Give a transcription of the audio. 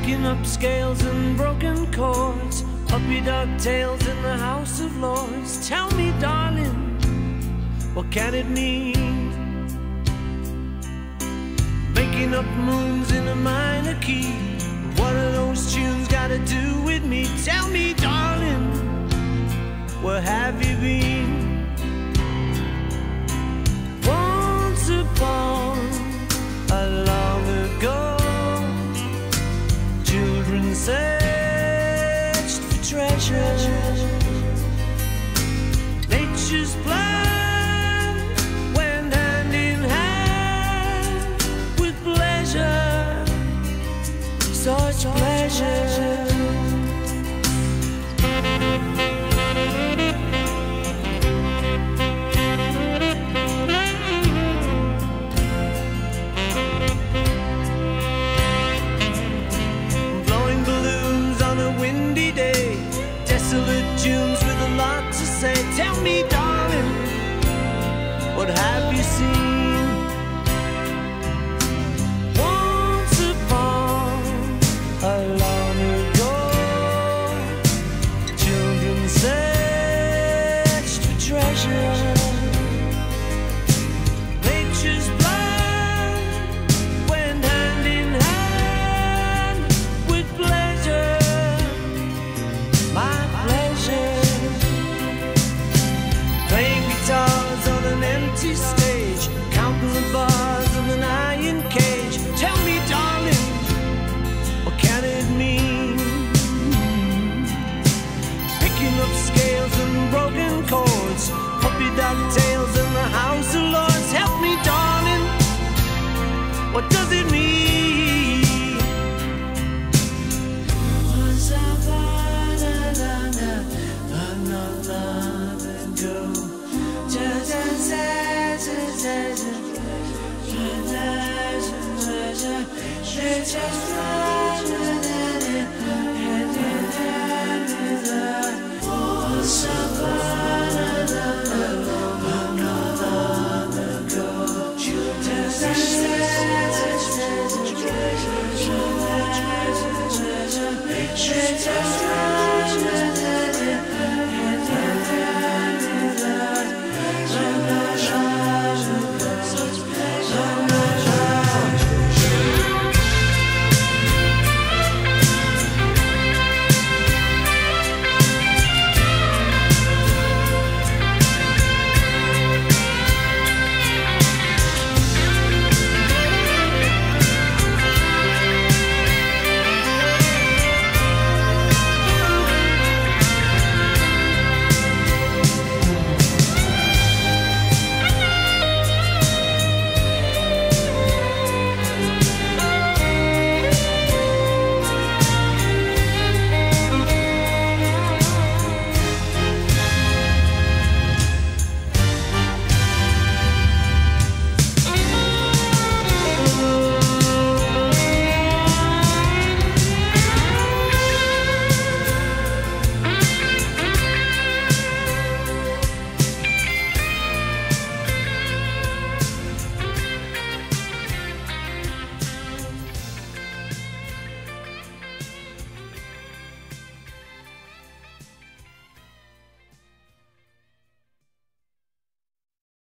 Picking up scales and broken chords, puppy dog tails in the House of Lords. Tell me, darling, what can it mean? Making up moons in a minor key. What are those tunes got to do with me? Tell me, darling, where have you been? Once upon a long ago, children searched for treasure. Nature's plan went hand in hand with pleasure, such pleasure. Tunes with a lot to say. Tell me, darling, what have you seen? Once upon a long ago, children searched for treasure. Nature's plan went hand in hand with pleasure, my pleasure. Playing guitars on an empty stage, counting the bars of an iron cage. Tell me, darling, what can it mean? Picking up scales and broken chords, puppy dog tails in the House of Lords. Help me, darling, what does it mean? Once upon a long ago, just